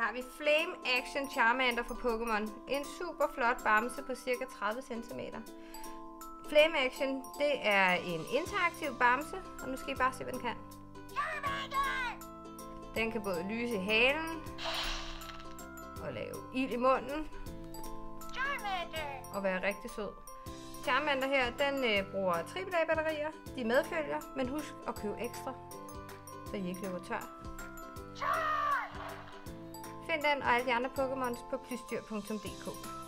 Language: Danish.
har vi Flame Action Charmander fra Pokémon. En super flot bamse på cirka 30 cm. Flame Action, det er en interaktiv bamse, og nu skal I bare se, hvad den kan. Den kan både lyse i halen, og lave ild i munden, og være rigtig sød. Charmander her, den bruger AAA-batterier, de medfølger, men husk at købe ekstra, så I ikke løber tør. Find den og alle de andre Pokémons på plysdyr.dk.